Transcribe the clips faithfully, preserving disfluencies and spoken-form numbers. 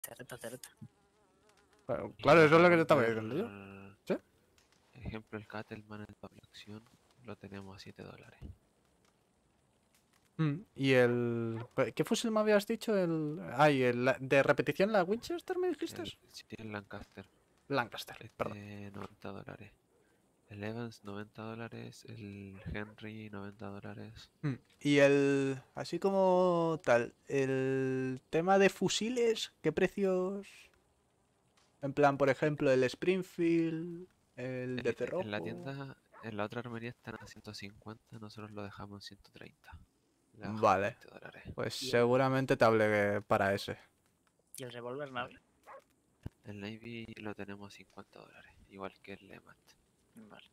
Terreta, terreta. Claro, claro, eso es lo que te estaba revólver, diciendo yo. ¿Sí? Ejemplo, el Cattleman en doble acción lo tenemos a siete dólares. Mm, ¿Y el... ¿Qué fusil me habías dicho? El... Ay, el... la- ¿De repetición la Winchester me dijiste? El, sí, el Lancaster, Lancaster, perdón. este noventa dólares. El Evans noventa dólares, el Henry noventa dólares. Mm, Y el... Así como tal, el tema de fusiles, ¿qué precios? En plan, por ejemplo, el Springfield, el de Eh, En la cerrojo... tienda, en la otra armería están a ciento cincuenta, nosotros lo dejamos en ciento treinta. Le bajamos Vale, veinte dólares. pues Y el- seguramente te hablé para ese. ¿Y el revólver Navi? Vale. El Navy lo tenemos a cincuenta dólares, igual que el Lemat. Vale.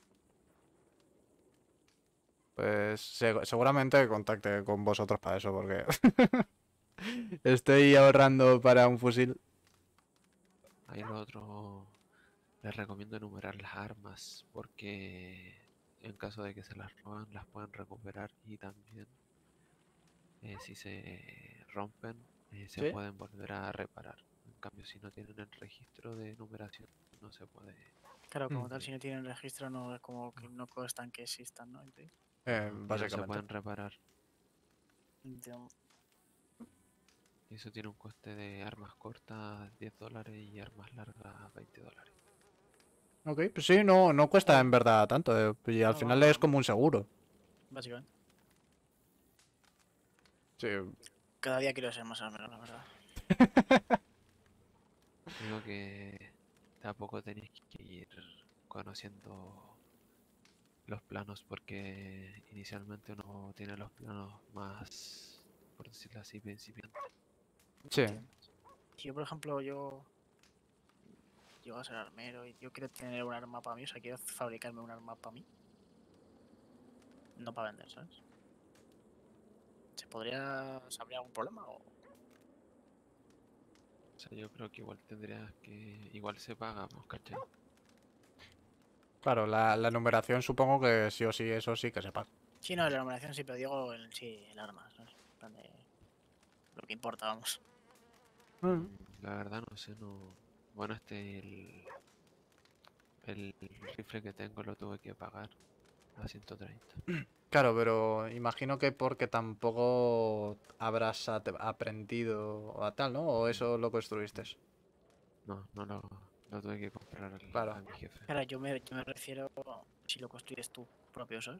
Pues se- seguramente contacte con vosotros para eso, porque estoy ahorrando para un fusil. Ahí lo otro, les recomiendo enumerar las armas, porque en caso de que se las roban, las pueden recuperar y también eh, si se rompen, eh, se ¿Sí? pueden volver a reparar. En cambio, si no tienen el registro de numeración, no se puede. Claro, como Mm. tal, si no tienen registro, no es como que no constan que existan, ¿no? Entonces, Eh, no, y no se básicamente. pueden reparar. entiendo. Y eso tiene un coste de armas cortas diez dólares y armas largas veinte dólares. Ok, pues sí, no, no cuesta en verdad tanto. eh, Y al No, final no, es no, como un seguro. básicamente. Sí. Cada día quiero ser más armero, la verdad. Digo que tampoco tenéis que ir conociendo los planos porque inicialmente uno tiene los planos más, por decirlo así, principiantes. Sí. Entiendo. Si yo, por ejemplo, yo llego a ser armero y yo quiero tener un arma para mí, o sea, quiero fabricarme un arma para mí. No para vender, ¿sabes? ¿Se podría... ¿Habría algún problema? O... O sea, yo creo que igual tendrías que, igual se paga, pues, ¿cachai? Claro, la, la numeración supongo que sí o sí, eso sí que se paga. Sí, no, la numeración sí, pero digo el, sí, el arma, ¿sabes? En plan de... Lo que importa, vamos. Mm. La verdad no sé, no. Bueno, este el, el rifle que tengo lo tuve que pagar a ciento treinta. Claro, pero imagino que porque tampoco habrás ate- aprendido a tal, ¿no? O eso lo construiste. No, no lo, lo tuve que comprar al- Claro. a mi jefe. Claro, yo me, yo me refiero si lo construyes tú propio, ¿sabes?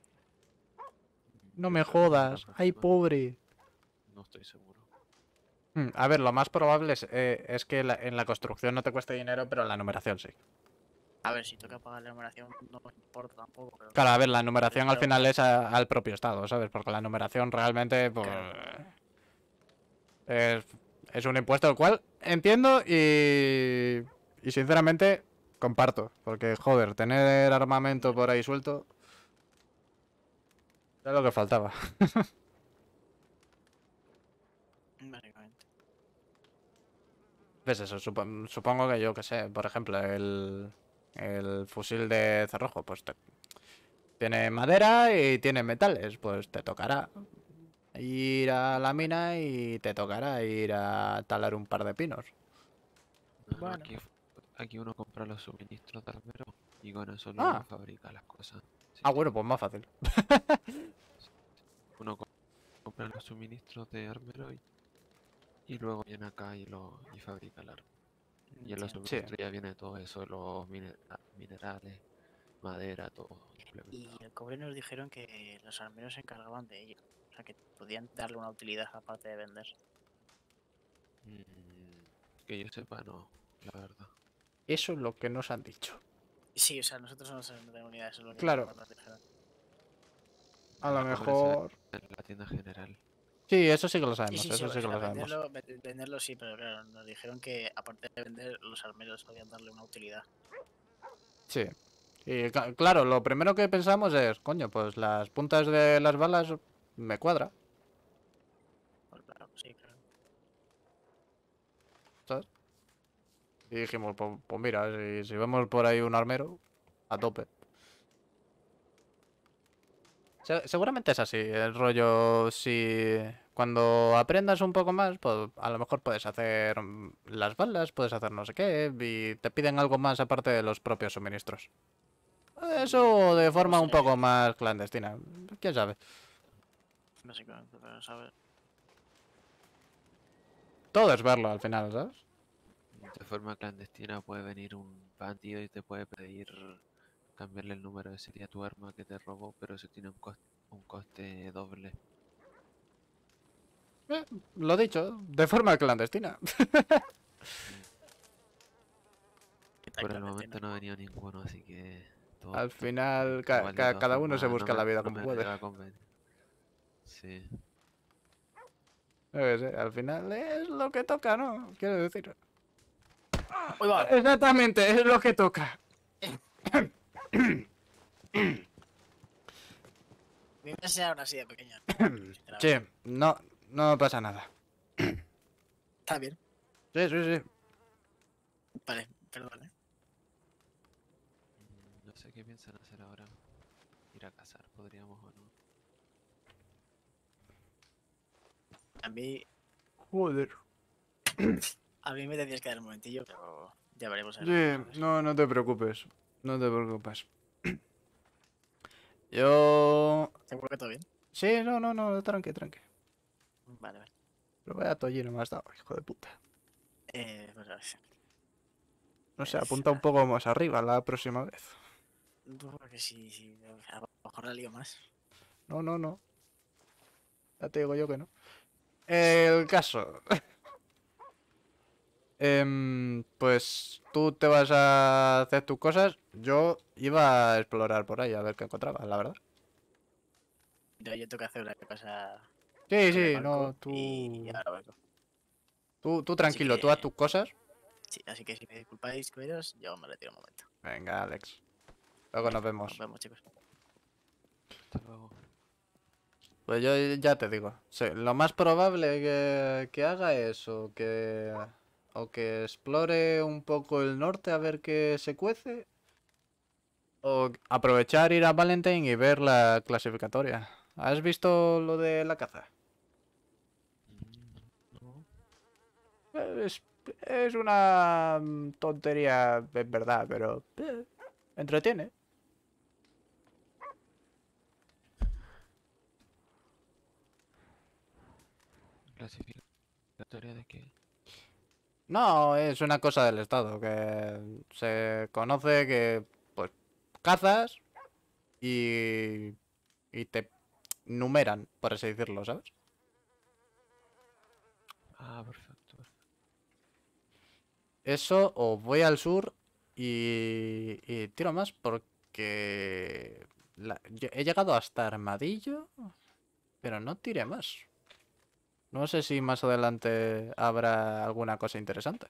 No Yo me creo que sí, la jodas. Ay, próxima. pobre. No estoy seguro. Mm, A ver, lo más probable es, eh, es que la- en la construcción no te cueste dinero, pero en la numeración sí. A ver, si toca pagar la numeración no me importa tampoco, pero... Claro, a ver, la numeración al Pero- final es a- al propio estado, ¿sabes? Porque la numeración realmente pues, Claro. es, es un impuesto el cual entiendo y, y sinceramente comparto. Porque, joder, tener armamento por ahí suelto es lo que faltaba. Básicamente. ¿Ves eso? Supo- supongo que yo, que sé, por ejemplo, el, el fusil de cerrojo, pues te- tiene madera y tiene metales, pues te tocará ir a la mina y te tocará ir a talar un par de pinos. No, no, Bueno, aquí, aquí uno compra los suministros de armero y con eso lo Ah, fabrica las cosas. Sí. ah, bueno, pues más fácil. Uno co- compra los suministros de armero y, y luego viene acá y lo y fabrica el arma. Y en los entiendo. Sí. suministros ya viene todo eso, los mine- minerales, madera, todo Y implementado. el cobre nos dijeron que los armeros se encargaban de ello. O sea, que podían darle una utilidad aparte de vender. Mm, que yo sepa, no, la verdad. Eso es lo que nos han dicho. Sí, o sea, nosotros no tenemos ni idea, eso es lo que Claro, nos dijeron. a lo El cobre se vende mejor... en la tienda general. Sí, eso sí que lo Sí, sabemos, sí, sí, eso o sí que sea, lo sabemos. venderlo, ve- venderlo sí, pero claro, nos dijeron que aparte de vender, los armeros podían darle una utilidad. Sí. Y ca- claro, lo primero que pensamos es, coño, pues las puntas de las balas me cuadra, Pues claro, sí, claro. ¿sabes? Y dijimos, pues, pues mira, si, si vemos por ahí un armero, a tope. Se- seguramente es así, el rollo, si... Cuando aprendas un poco más, pues a lo mejor puedes hacer mm, las balas, puedes hacer no sé qué, y te piden algo más aparte de los propios suministros. Eso de ¿Cómo forma un sería poco eso? más clandestina. ¿Quién sabe? Básicamente, pero saber. Todo es verlo al final, ¿sabes? De forma clandestina puede venir un bandido y te puede pedir cambiarle el número de serie a tu arma que te robó, pero eso tiene un coste, un coste doble. Eh, lo dicho, de forma clandestina. ¿Qué tal Por el clandestino? momento no ha venido ninguno, así que todo, Al todo está bien. final, ca- Igual de ca- todas cada uno se formas no busca me, la vida no como me puede. va a convenir. Sí. Yo qué sé, al final es lo que toca, ¿no? Quiero decir. ¡Uy, va! Exactamente, es lo que toca. Me enseñaron así de pequeña. Sí, Sinceramente. no, no pasa nada. Está bien. Sí, sí, sí. Vale, perdón, ¿eh? Mm, No sé qué piensan hacer ahora. Ir a cazar, podríamos o no. A mí, Joder. a mí me tendrías que dar un momentillo, pero ya veremos en el futuro, Sí, ¿sabes? no, no te preocupes. No te preocupes. Yo... ¿Seguro que todo bien? Sí, no, no, no, tranqui, tranqui. Vale, vale. Pero vaya tollino me has dado, hijo de puta. Eh, pues a ver. No sé, Es, apunta un poco más arriba la próxima vez. porque si, si a lo mejor la lío más. No, no, no. Ya te digo yo que no. El caso. Em, pues tú te vas a hacer tus cosas. Yo iba a explorar por ahí a ver qué encontraba, la verdad. Yo, yo tengo que hacer una cosa Sí, con el sí, no, banco y tú... ahora vengo. Tú, tú Así tranquilo, tú haz que, tus cosas. sí, así que si me disculpáis, cuidados, yo me retiro un momento. Venga, Alex. Luego nos Venga, nos vemos. vemos, chicos. Hasta luego. Pues yo ya te digo. Sí, lo más probable que, que haga es o que... O que explore un poco el norte a ver qué se cuece. O aprovechar ir a Valentine y ver la clasificatoria. ¿Has visto lo de la caza? Mm, No, Es, es una mm, tontería, es verdad, pero eh, entretiene. clasificatoria de qué. No, es una cosa del estado, que se conoce que pues cazas y, y te numeran, por así decirlo, ¿sabes? Ah, perfecto, perfecto. Eso o voy al sur y, y tiro más porque la- yo he llegado hasta Armadillo, pero no tiré más. No sé si más adelante habrá alguna cosa interesante.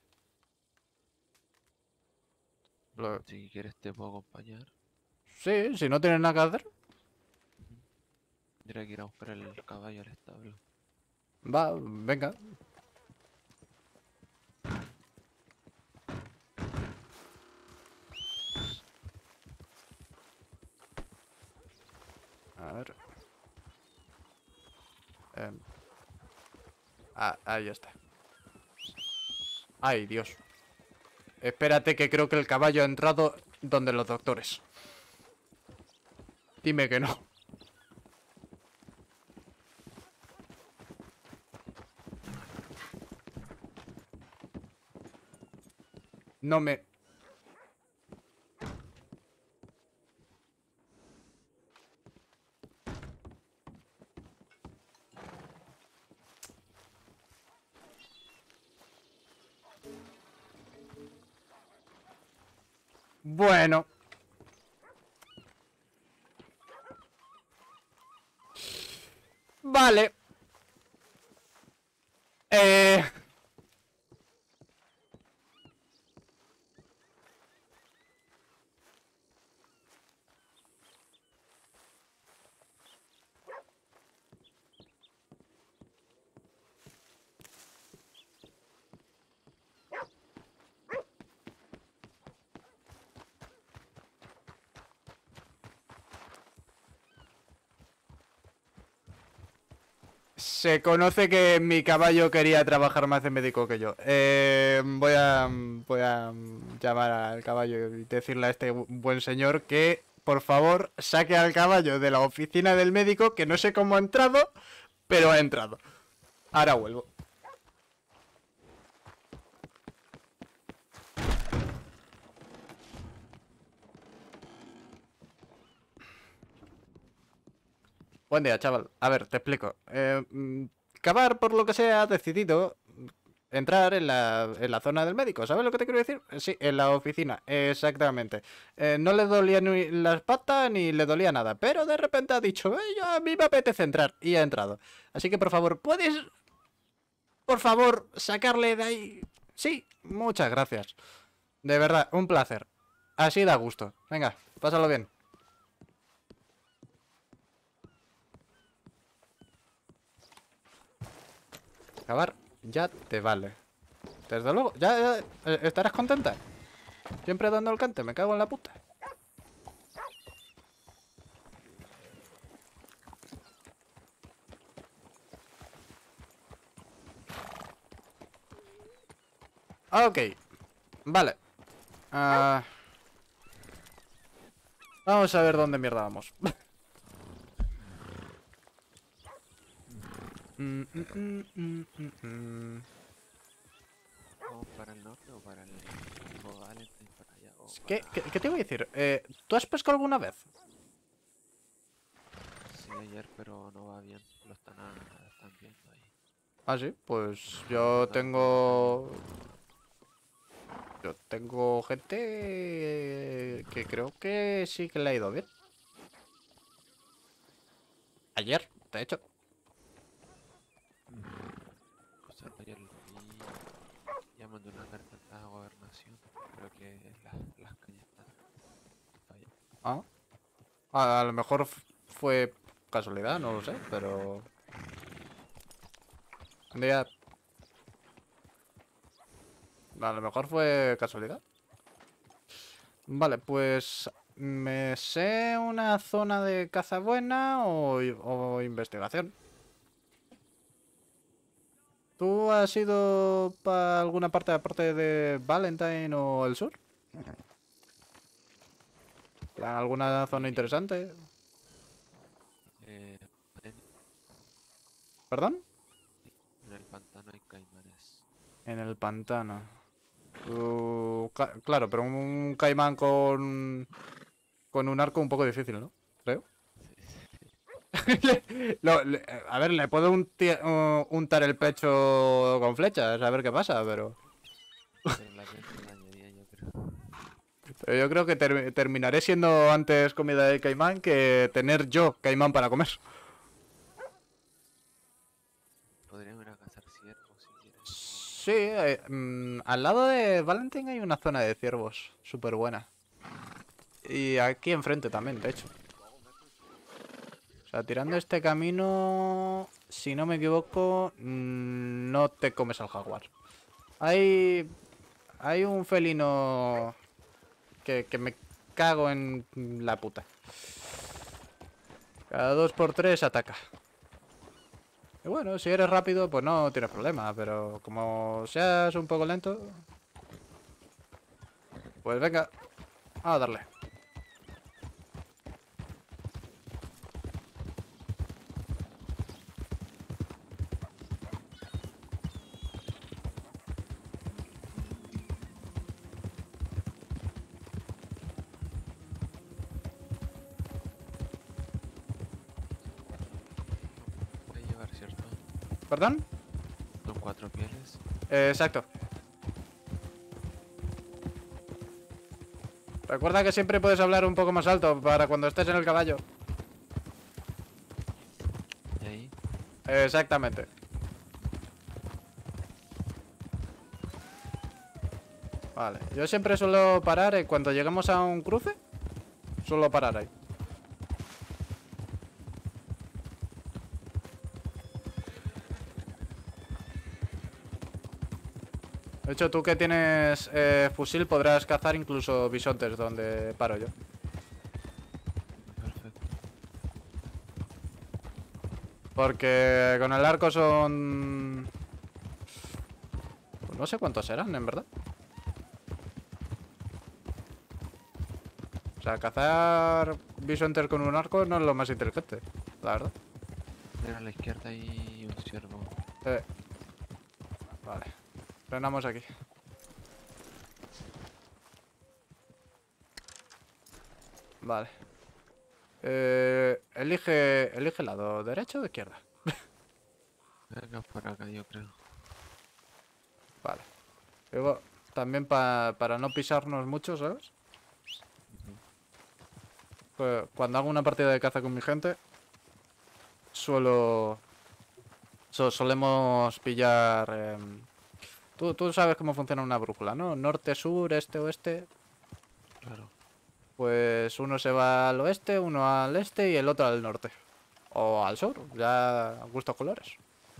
Mm, Lo- Si quieres te puedo acompañar. Sí, si no tienes nada que hacer, Ujú. Tendría que ir a buscar el caballo al establo. va, venga. A ver. em, ah, ahí está. Ay, Dios. Espérate que creo que el caballo ha entrado donde los doctores. Dime que no. No me... Bueno. Vale. Eh... Se conoce que mi caballo quería trabajar más de médico que yo. Eh, voy a voy a llamar al caballo y decirle a este bu- buen señor que, por favor, saque al caballo de la oficina del médico, que no sé cómo ha entrado, pero ha entrado. Ahora vuelvo. Buen día, chaval. A ver, te explico. Eh, mm, Cavar, por lo que sea, ha decidido entrar en la, en la zona del médico. ¿Sabes lo que te quiero decir? Eh, Sí, en la oficina, exactamente. Eh, no le dolía ni las patas ni le dolía nada, pero de repente ha dicho, "Eh, yo- a mí me apetece entrar", y ha entrado. Así que, por favor, ¿puedes, por favor, sacarle de ahí? Sí, muchas gracias. De verdad, un placer. Así da gusto. Venga, pásalo bien. Cavar, ya te vale. Desde luego, ya, ya, eh, estarás contenta. Siempre dando el cante, me cago en la puta. Ok, vale. Ah, vamos a ver dónde mierda vamos. Mm, mm, mm, mm, mm, mm. ¿Vamos para el norte o para el tipo Valentine para allá? O ¿Qué, para... qué, qué te voy a decir? Eh, ¿tú has pescado alguna vez? Sí, ayer, pero no va bien. Lo están, a- están viendo ahí. Ah, sí, pues Están yo viendo tengo... algunos Yo tengo gente que creo que sí que le ha ido bien. Ayer, de hecho. O sea, ayer lo vi. Ya mandé una carta a la gobernación. Creo que las, las calles están allá. Ah, a, a lo mejor f- fue casualidad, no lo sé, pero... Un día... A lo mejor fue casualidad. Vale, pues... ¿Me sé una zona de caza buena o, i- o investigación? ¿Tú has ido para alguna parte aparte de Valentine o el sur? ¿Plan, ¿Alguna zona Y interesante? eh, en, ¿Perdón? en el pantano hay caimanes. En el pantano. Uh, ca- claro, pero un caimán con... Con un arco un poco difícil, ¿no? Creo. Lo- le- a ver, le puedo unti- uh, untar el pecho con flechas, a ver qué pasa, pero... Pero la piel se dañaría, yo creo. pero yo creo que ter- terminaré siendo antes comida de caimán que tener yo caimán para comer. Podríamos ir a cazar ciervos si quieres. Sí, eh, mm, al lado de Valentine hay una zona de ciervos súper buena. Y aquí enfrente también, de hecho. O sea, tirando este camino, si no me equivoco, mm, no te comes al jaguar. Hay, hay un felino que, que me cago en la puta. Cada dos por tres ataca. Y bueno, si eres rápido, pues no tienes problema, pero como seas un poco lento, pues venga, vamos a darle. Puede llevar, ¿cierto? ¿Perdón? Son cuatro pieles. Eh, exacto. Recuerda que siempre puedes hablar un poco más alto para cuando estés en el caballo. Y ahí, Exactamente. Vale, yo siempre suelo parar eh, cuando llegamos a un cruce. Suelo parar ahí. De hecho, tú que tienes eh, fusil podrás cazar incluso bisontes donde paro yo. perfecto. Porque con el arco son... pues no sé cuántos serán, en verdad. O sea, cazar bisontes con un arco no es lo más inteligente, la verdad. Mira a la izquierda hay un ciervo. Eh, vale. Frenamos aquí. Vale. Eh, elige, elige el lado, ¿derecha o izquierda? Venga, por acá yo creo. Vale. Luego, también pa- para no pisarnos mucho, ¿sabes? Ujú. Pues cuando hago una partida de caza con mi gente, suelo... so- solemos pillar... em, tú, tú sabes cómo funciona una brújula, ¿no? Norte, sur, este, oeste. Claro. Pues uno se va al oeste, uno al este y el otro al norte. O al sur, ya a gustos colores.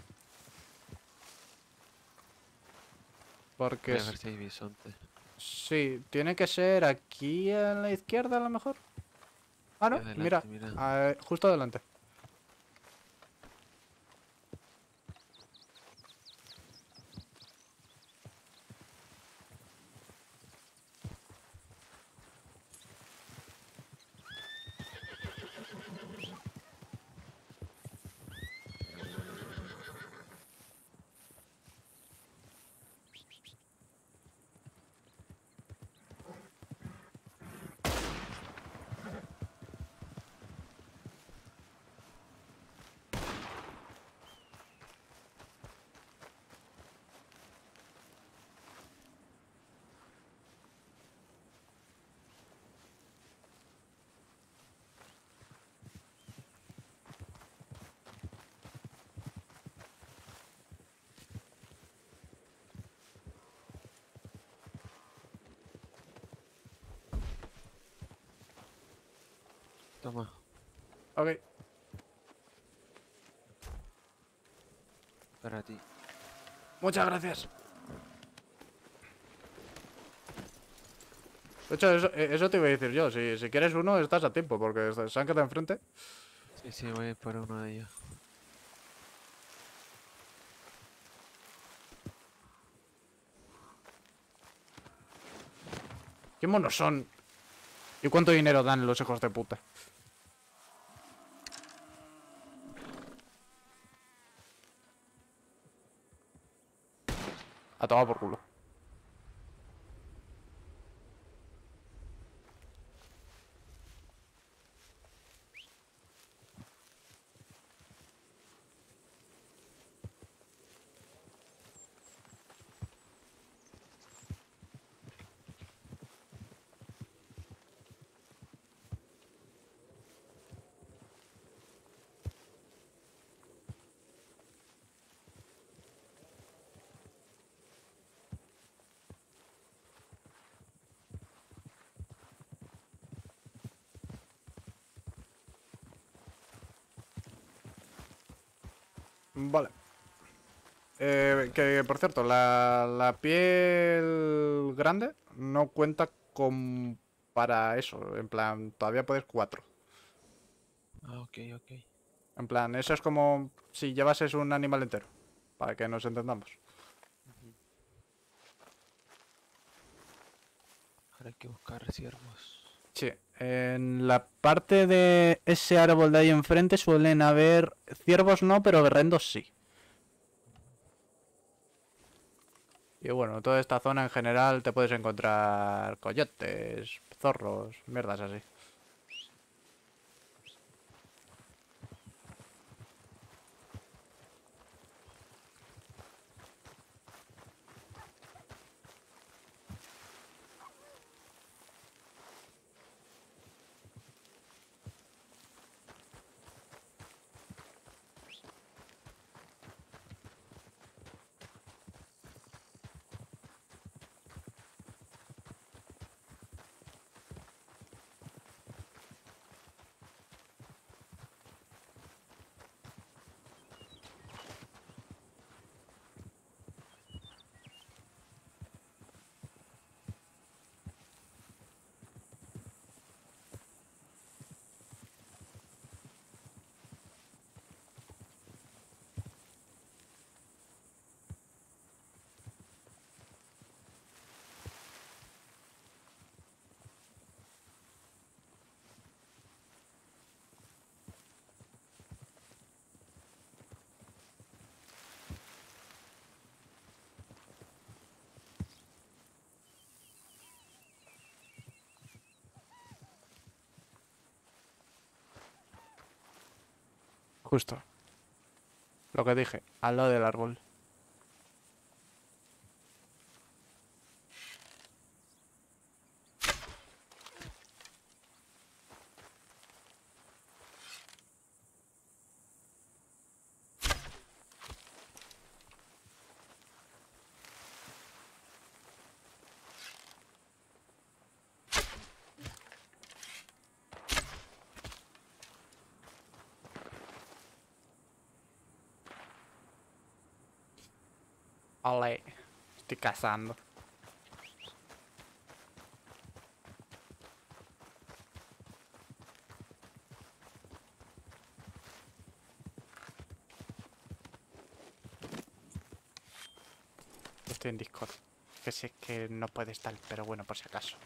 Porque Voy a s- ver si hay bisonte. sí, tiene que ser aquí a la izquierda a lo mejor. Ah, Aquí no, mira, adelante, mira. ah, justo adelante. Toma. Ok, Para ti. muchas gracias. De hecho, eso, eh, eso te iba a decir yo. Si, si quieres uno, estás a tiempo, porque se se han quedado enfrente. Sí, sí, voy a ir por uno de ellos. ¿Qué monos son? ¿Y cuánto dinero dan los hijos de puta? A tomar por culo. Vale. Eh, que por cierto, la, la piel grande no cuenta con para eso. En plan, todavía puedes cuatro. Ah, ok, ok. En plan, eso es como si llevases un animal entero. Para que nos entendamos. Ujú. Ahora hay que buscar ciervos. Sí. En la parte de ese árbol de ahí enfrente suelen haber ciervos no, pero berrendos sí. Y bueno, toda esta zona en general te puedes encontrar coyotes, zorros, mierdas así. Justo. Lo que dije, al lado del árbol. Ole, estoy cazando. Estoy en Discord. Que sé que no puede estar, pero bueno, por si acaso.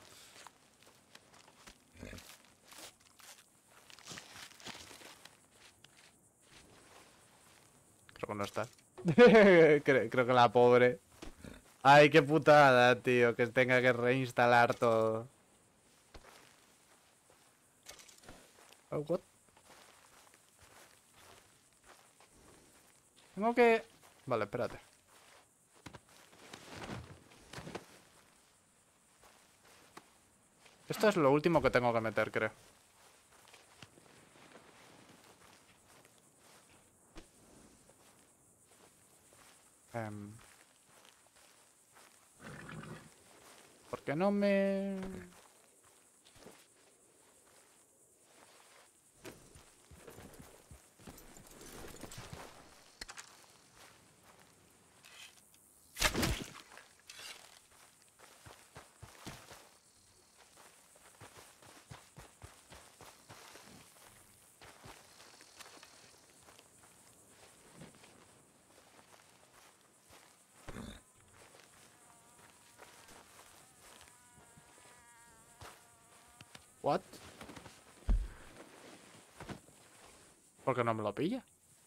Creo que no está. creo, creo que la pobre. Ay, qué putada, tío. Que tenga que reinstalar todo. Oh, what? Tengo que... Vale, espérate. Esto es lo último que tengo que meter, creo. Um, ¿Por qué no me...? What? ¿Por qué no me lo pilla?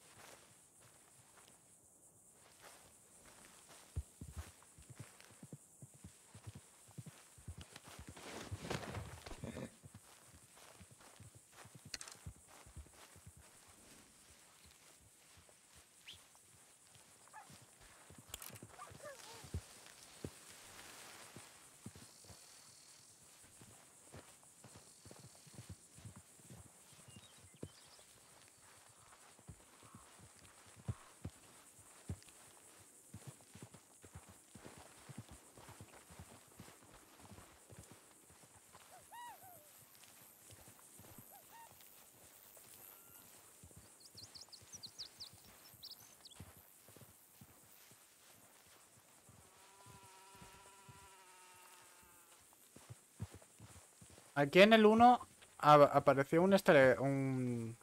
Aquí en el uno apareció un este... un...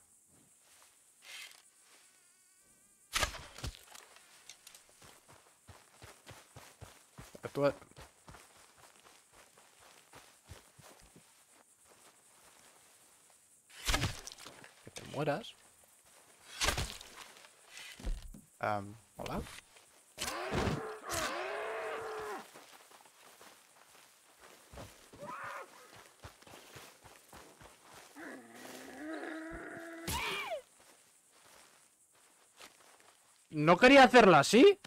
Tú- Que te mueras. Um, Hola. No quería hacerlo así.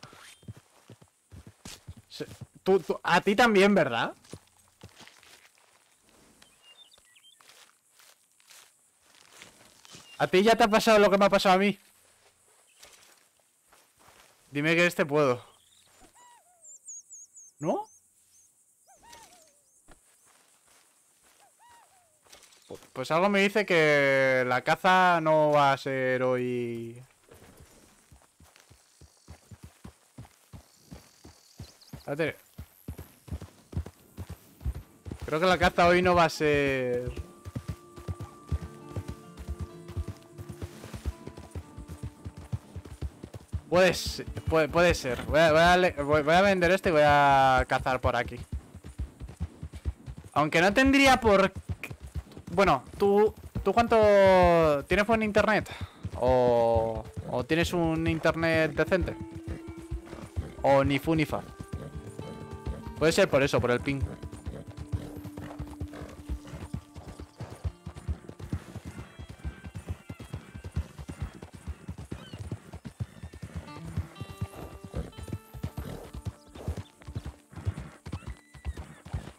Se- Tú, tú- a ti también, ¿verdad? A ti ya te ha pasado lo que me ha pasado a mí. Dime que este puedo. ¿No? Pues algo me dice que la caza no va a ser hoy. Espérate. Creo que la caza hoy no va a ser. Puede ser, puede, puede ser. Voy a, voy, a le- voy- voy a vender este y voy a cazar por aquí. Aunque no tendría por qué- Bueno, tú... ¿Tú cuánto... ¿Tienes buen internet? ¿O... o tienes un internet decente? ¿O ni fu ni fa? Puede ser por eso, por el ping.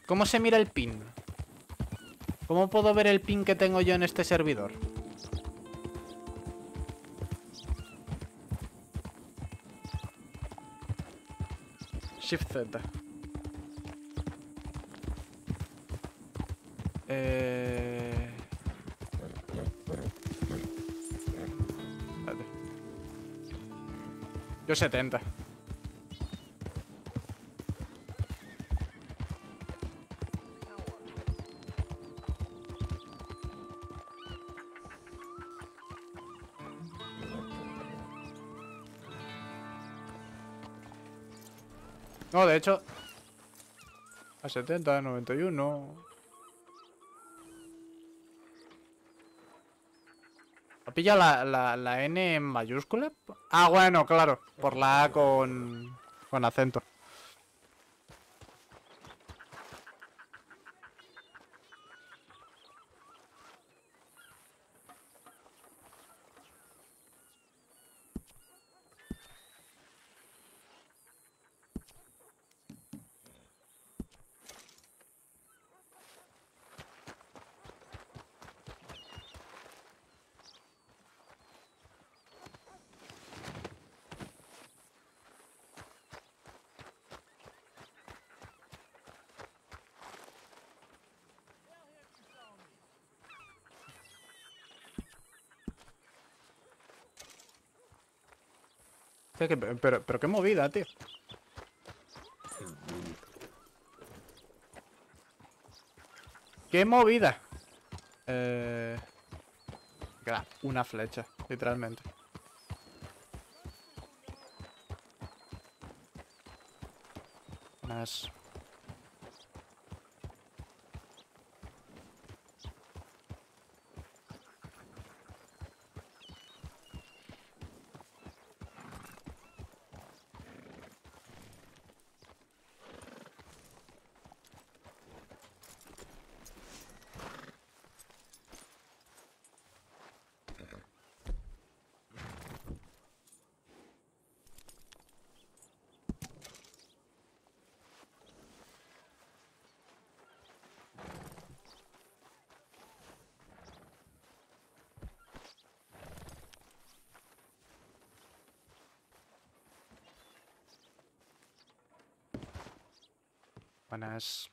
¿Cómo se mira el pin? ¿Cómo puedo ver el pin que tengo yo en este servidor? Shift Z. Eh... Espérate. Yo setenta. No, de hecho... A setenta, noventa y uno... ¿Ha pillado la, la, la N en mayúscula? Ah, bueno, claro. Por la A con... con acento. Hostia, que- Pero, pero qué movida, tío. ¡Qué movida! Eh... Queda una flecha, literalmente. Más... Buenas.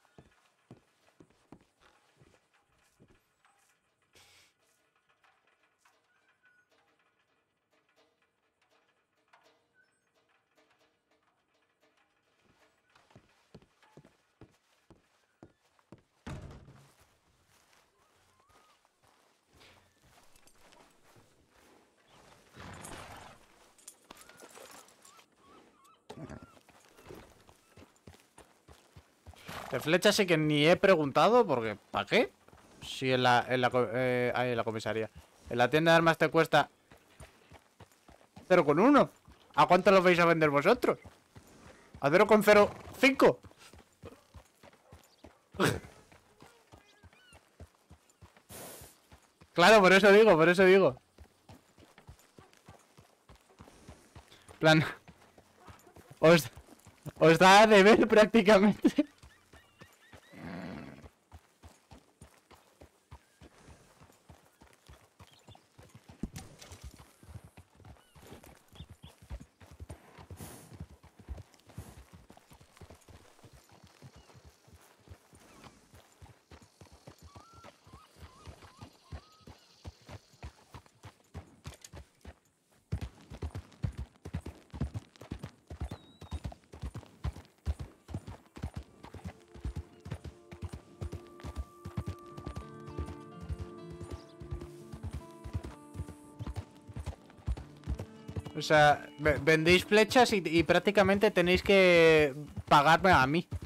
De flecha sí que ni he preguntado porque ¿para qué? Si en la, en la, co- eh, ahí en la comisaría. En la tienda de armas te cuesta cero coma uno. ¿A cuánto lo vais a vender vosotros? ¿A cero coma cero cinco? Claro, por eso digo, por eso digo. Plan. Os, os da a deber prácticamente. O sea, ve- vendéis flechas y, y prácticamente tenéis que pagarme a mí.